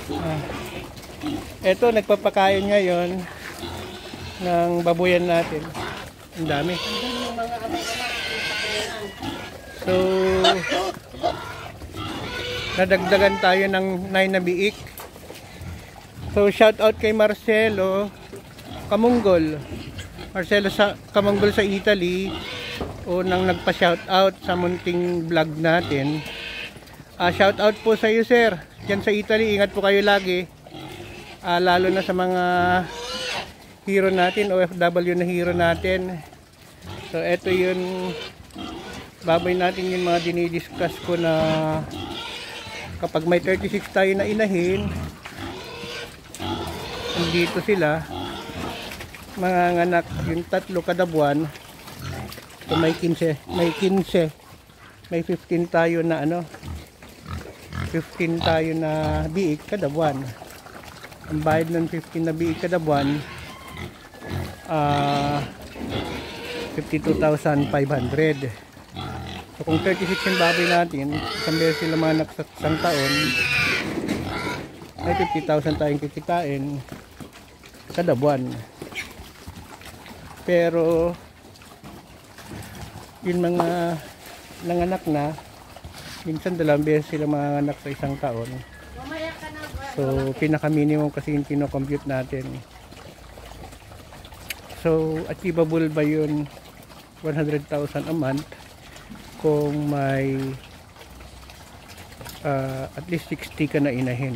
Eto, nagpapakain ngayon ng babuyan natin. Ang dami. So, nadagdagan tayo ng 9 na biik. So, shout out kay Marcelo Kamunggol. Marcelo Kamunggol sa Italy. Unang nagpa-shout out sa munting vlog natin. Shout out po sa iyo, sir. Diyan sa Italy, ingat po kayo lagi. Lalo na sa mga hero natin, OFW na hero natin. So eto yun, baboy natin yung mga dinidiscuss ko na kapag may 36 tayo na inahin, dito sila mga anak, yung 3 kada buwan. So may 15, may 15 tayo na 15 tayo na biik kada buwan. Ang bayad ng 15 na biik kada buwan, 52,500. So kung 36 yung baboy natin, isang beses sila manak sa isang taon, ay 50,000 tayong kikitain kada buwan. Pero yung mga nanganak na, minsan 2 beses sila manganak sa isang taon. So pinaka minimum kasi yung kino-compute natin. So achievable ba yun 100,000 a month kung may at least 60 ka na inahin?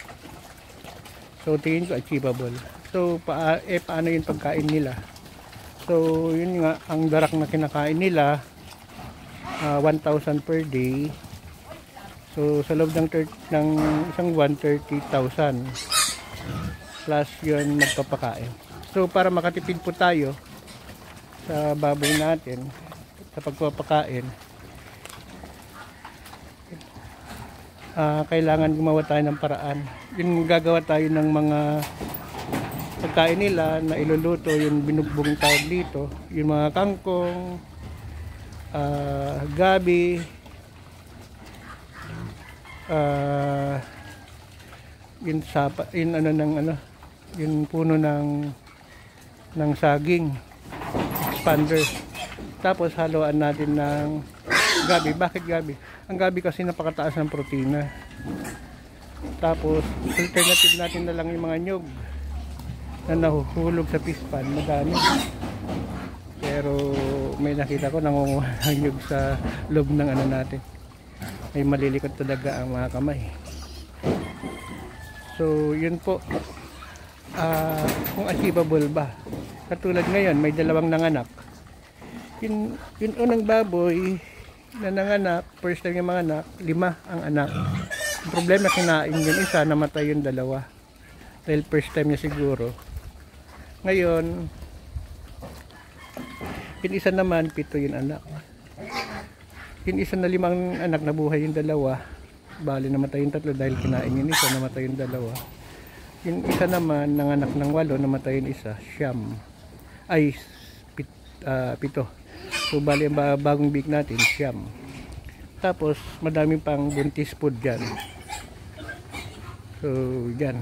So tingin ko achievable. So paano yung pagkain nila? So yun nga, ang darak na kinakain nila 1,000 per day. So sa loob ng isang 130,000 plus yun magpapakain. So para makatipid po tayo sa baboy natin sa pagpapakain, kailangan gumawa tayo ng paraan. Yung gagawa tayo ng mga pagkain nila na iluluto, yung binugbong tawag dito, yung mga kangkong, gabi, yung sapa, yung puno ng saging, expander. Tapos haluan natin ng gabi. Bakit gabi? Ang gabi kasi napakataas ng protina. Tapos alternative natin na lang yung mga nyug na nahuhulog sa pispan, madami. Pero may nakita ko nangunguha ng nyug sa loob ng natin. May malilikot talaga ang mga kamay. So yun po, kung achievable ba. Katulad ngayon, may 2 nanganak. Yung unang baboy na nanganak, first time yung mga anak, 5 ang anak. Ang problema, kinain yung isa, namatay yung 2 dahil first time niya siguro. Ngayon yung isa naman 7 yung anak. Yung isa na 5 anak, nabuhay yung 2, bali namatay yung 3 dahil kinain yung isa, namatay yung 2. Yung isa naman nanganak ng 8, namatay yung isa, 7. So bali ang bagong big natin 7. Tapos madaming pang buntis food dyan. So dyan,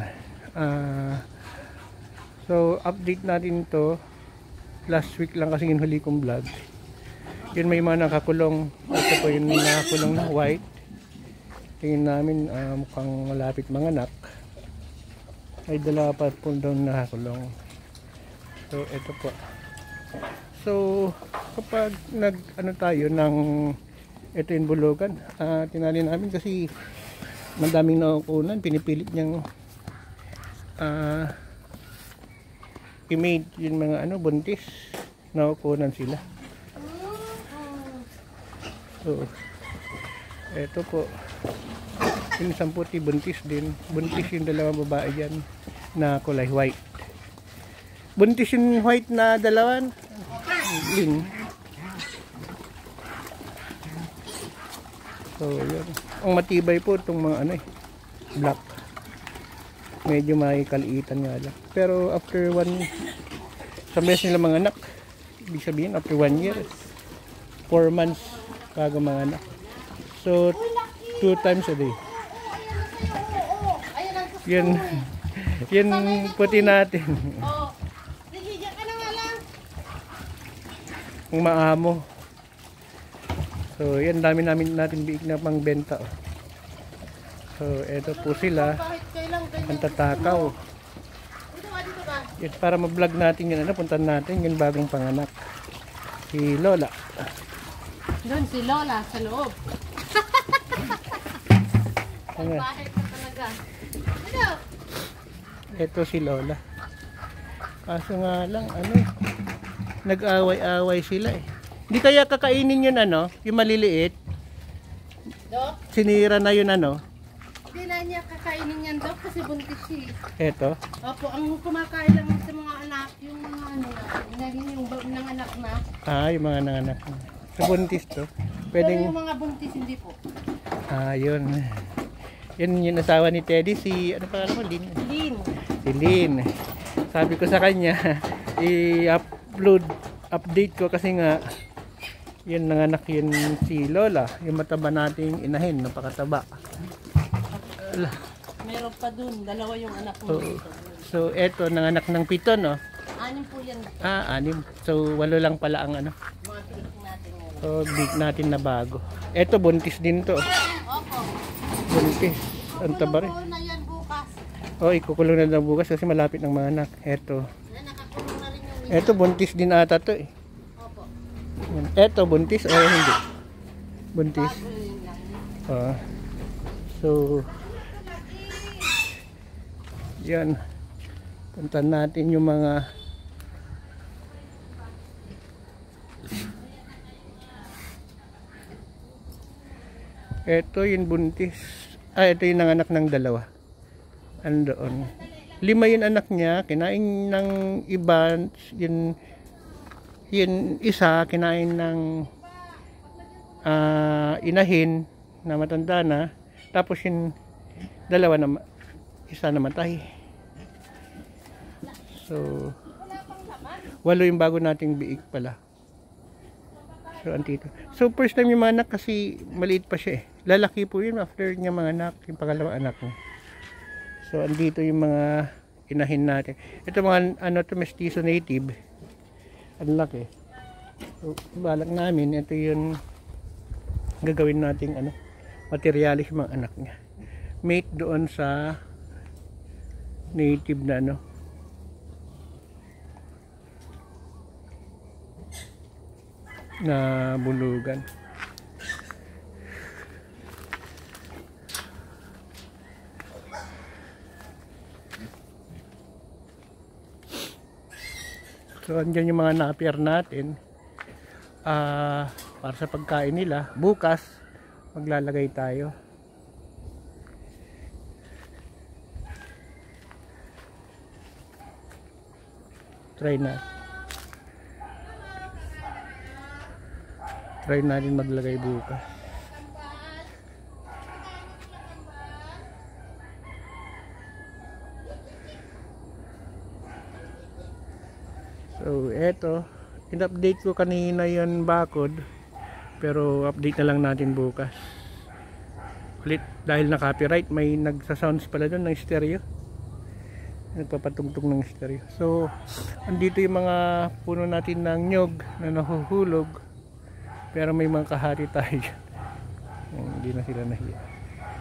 so update natin to. Last week lang kasi yung huli kong vlog. Yun, may mga nakakulong. Ito po yung nakakulong na white. Tingin namin mukhang malapit manganak. Ay 2 pa po doon nakakulong. So ito po. So kapag tayo ng ito yung bulugan, tinali namin kasi madaming nakukunan, pinipilit niyang i-made yung mga buntis, nakukunan sila. So eto po, yung isang puti buntis din, buntis yung 2 babae dyan na kulay white. Buntis yung white na 2 green. So yun, ang matibay po itong mga black. Medyo may kaliitan nga lang, pero after sa beses nila mga anak, ibig sabihin after 1 year, 4 months bago mga anak. So 2 times a day. Yun, yun puti natin. Oo. Sige, diyan ka na nga lang. Ang maamo. So, yan dami natin biik na pangbenta. Oh. So, eto po sila. Kahit kailang ganyan. Ang tatakaw. Dito ka. Yan, para ma-vlog natin yun. Puntan natin yung bagong panganak. Si Lola. Doon si Lola sa loob. Ayan. Bakit ka talaga? Ano? Ito si Lola. Kaso nga lang, nag-away-away sila eh. Hindi kaya kakainin yun yung maliliit? Dok? Sinira na yun Hindi na niya kakainin yan, Dok, kasi buntis siya. Eto. Opo, ang kumakain lang sa mga anak, yung mga inahin yung nanganak na. Yung mga nanganak. Sa buntis to. Pero yung mga buntis, hindi po. Yun. Yun yung asawa ni Teddy, si, ano pa mo, Lin? Lin. Si Lin. Sabi ko sa kanya, update ko kasi nga, yun nanganak yun si Lola, yung mataba nating inahin, napakataba. Meron pa dun, dalawa yung anak mo. So eto, nanganak ng 7, no? 6 po yan. 6. So 8 lang pala ang Mga pilik natin ngayon. So big natin na bago. Eto, buntis din to. Opo. Buntis. Ang taba rin. Kukulong na yan bukas. Ikukulong na lang bukas kasi malapit ng mga anak. Eto. Nakakulong na rin yung Eto, buntis din ata to eh. Opo. Eto, buntis o hindi? Buntis. Bago yun lang. So, yan. Puntan natin yung mga eto yung buntis. Ito yung nanganak ng 2. Andoon. 5 yung anak niya. Kinain ng iba. Yun isa. Kinain ng inahin na matanda na. Tapos yung 2 na isa namatay. So 8 yung bago nating biik pala. So antito. So first time yung mga anak kasi maliit pa siya eh. Lalaki po yun after niya mga anak, yung pangalawang anak niya. So andito yung mga inahin natin. Ito mga to, mestizo native. Ang laki. So balak namin, ito yung gagawin nating materialis yung mga anak niya. Mate doon sa native na na bulugan. So andyan yung mga napier natin para sa pagkain nila. Bukas maglalagay tayo. Try natin maglagay bukas. So eto, in-update ko kanina yon bakod, pero update na lang natin bukas ulit dahil na copyright. May nagsa-sounds pala doon ng stereo, nagpapatugtog ng stereo. So andito yung mga puno natin ng nyog na nahuhulog, pero may mga kahari tayo. Hindi na sila nahiya.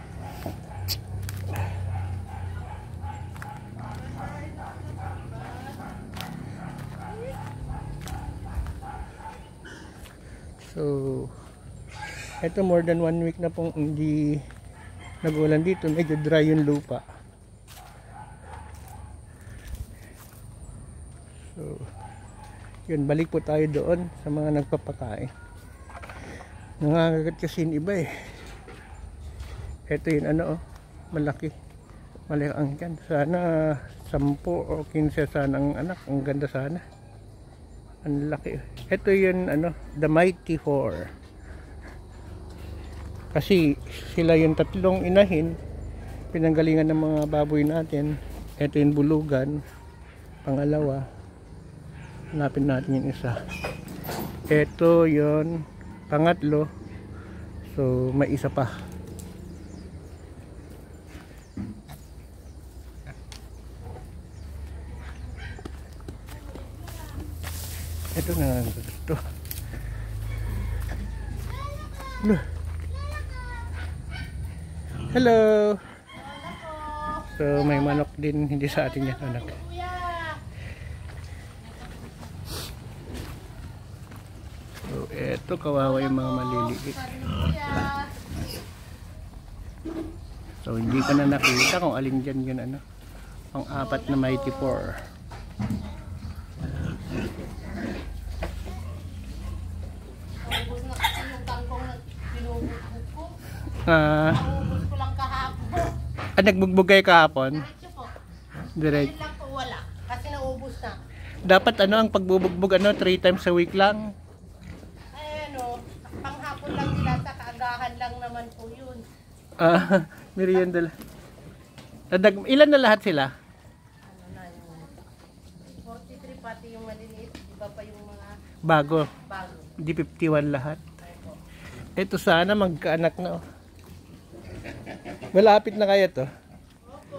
So eto, more than 1 week na pong hindi nag-ulan dito. Medyo dry yung lupa. So yun, balik po tayo doon sa mga nagpapakain. Nangangagat kasi yung iba eh. Ito yun malaki. Malaki ang tiyan. Sana 10 o 15 sana ang anak. Ang ganda sana. Ang laki. Ito yun the Mighty 4. Kasi sila yung 3 inahin. Pinanggalingan ng mga baboy natin. Ito yung bulugan. Pangalawa. Hanapin natin yung isa. Ito yun pangatlo. So may isa pa. Ito na ito. Hello. So may manok din, hindi sa atin yan anak. So eto kawawa yung mga maliliit. So hindi ka na nakita kung alin dyan yun ano. Ang apat na Mighty 4. Naubos ko lang kahapon. Nagbugbog kayo kahapon? Diretso po. Direct. Ngayon lang po wala. Kasi naubos na. Dapat ano ang pagbubugbog ano 3 times a week lang. Ay ano, panghapon lang nila sa kaagahan lang naman po yun. Merienda. Ilan na lahat sila? Ano na yun? 43 pati yung maliliit. Iba pa yung mga Bago. bago. Di 51 lahat. Ito sana magkaanak na. Oh. Malapit na kaya to. Opo.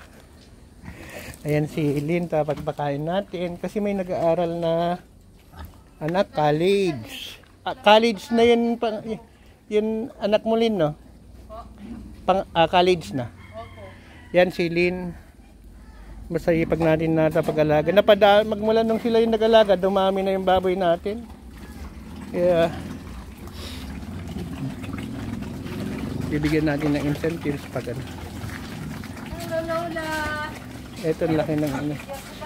Ayan si Lynn, pagpakain natin. Kasi may nag-aaral na anak, college. College na yun, yun anak mo Lynn, no? College na. Opo. Yan si Lynn. Masaya pag natin pag-alaga. Magmula nung sila yung nag-alaga, dumami na yung baboy natin. Kaya, bibigyan natin ng incentives pag ano. Hello, Lola. Ito ang laki ng ano.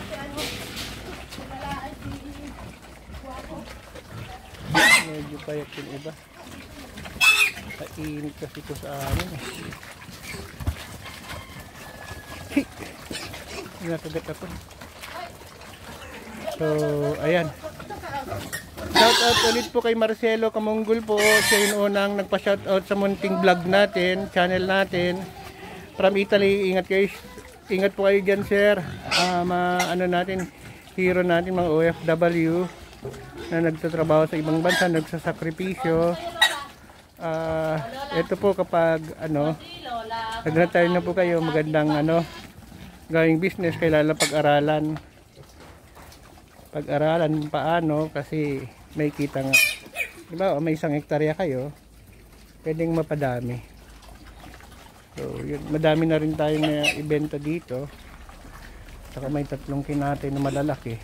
Medyo payat yung iba. Kainit kasi ito sa amin. Nakagat ako. So, ayan. Shout out ulit po kay Marcelo Kamunggol po. Siya yung unang nagpa-shout out sa munting vlog natin, channel natin. From Italy, ingat po kayo dyan sir. Ano natin, hero natin mga OFW na nagtatrabaho sa ibang bansa, nagsasakripisyo. Ito po kapag ano, nag-retire na po kayo, magandang ano, gawing business, kailangan pag-aralan. Pag-aralan paano kasi may kita nga. Diba, may 1 hektarya kayo, pwedeng mapadami. So, yun, madami na rin tayo na ibenta dito. Saka may 3 kinatay na malalaki.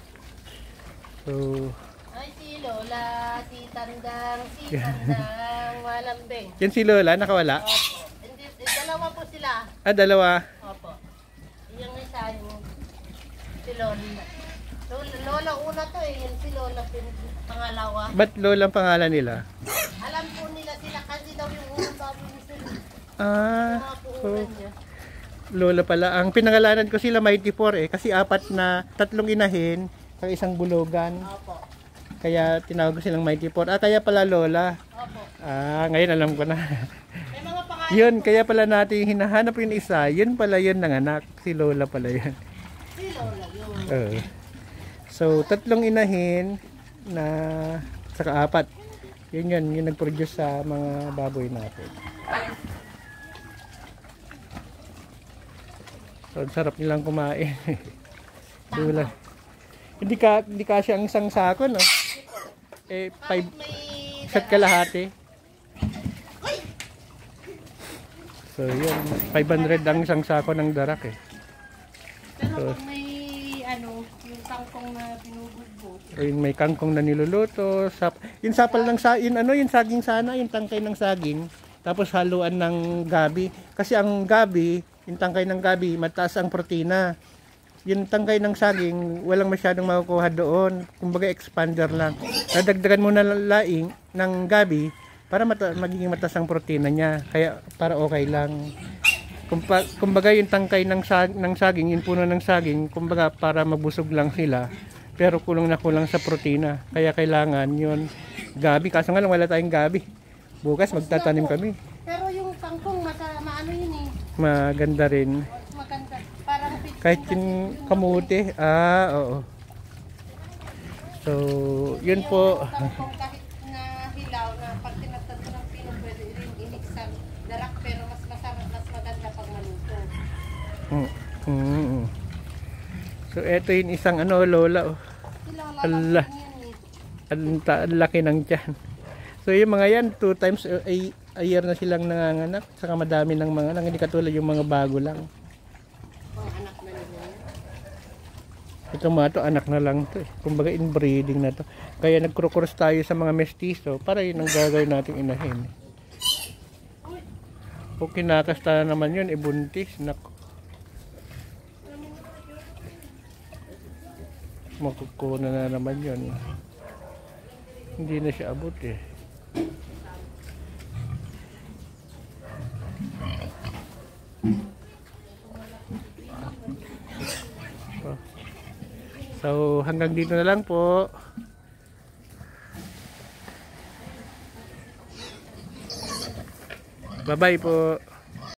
So, Ay, si Lola, si Tandang, Malambing. yan si Lola, nakawala? Opo. Hindi, dalawa po sila. Dalawa. Opo. Yung isa yung si Lola. Lola una to eh, yung si Lola pangalawa. Ba't Lola ang pangalan nila? Alam po nila sila kasi daw yung unang baboy ni sila. Mga So, puunan niya. Lola pala. Ang pinangalanan ko sila Mighty 4 kasi 3 inahin, at 1 bulugan. Opo. Kaya tinawag ko silang Mighty 4. Kaya pala Lola. Opo. Ngayon alam ko na. May mga pangalan. Yun, kaya pala natin hinahanap yung isa. Yun pala yun ng anak. Si Lola pala yun. Si Lola yun. So, 3 inahin na saka 4. Yun yung nag-produce sa mga baboy natin. So, ang sarap nilang kumain. Lola. Hindi kasi ang isang sako, no? 5 isa't kalahati. So, yun. 500 ang isang sako ng darak, eh. Pero pag may yung kangkong na pinubugbog. Ayun, may kangkong na niluluto. Yung sapal ng yung saging sana, yung tangkay ng saging. Tapos haluan ng gabi. Kasi ang gabi, yung tangkay ng gabi, mataas ang protina. Yung tangkay ng saging, walang masyadong makukuha doon. Kumbaga expander lang. Dadagdagan mo na laing ng gabi para magiging mataas ang protina niya. Kaya para okay lang. Kumbaga yung tangkay ng saging, yung puno ng saging, kumbaga para mabusog lang sila. Pero kulang na kulang sa protina. Kaya kailangan yun gabi. Kaso nga lang wala tayong gabi. Bukas magtatanim kami. Pero yung kangkong, maano yun eh. Maganda rin. Maganda. Parang Kahit yung kamuti. Oo. So, yun po. kangkong kahit na hilaw na pag tinatad mo ng pino, pwede rin iniksan darak, pero mas masarap, mas maganda pag maluto. So, eto yung isang Lola. Ilang Allah. lalaki yan eh. Ang laki ng tiyan. So yung mga yan, 2 times a year na silang nanganganak. Saka madami ng mga anak. Hindi katulad yung mga bago lang. Pang anak na nila. Ito mga to, anak na lang to eh. Kumbaga inbreeding na to. Kaya nagkrokoros tayo sa mga mestizo para yun ang gagawin nating inahin. Kung kinakasta na naman yun, ibuntis. Nako. Makukuna na naman yun. Hindi na siya abot eh. So hanggang dito na lang po. Bye bye po.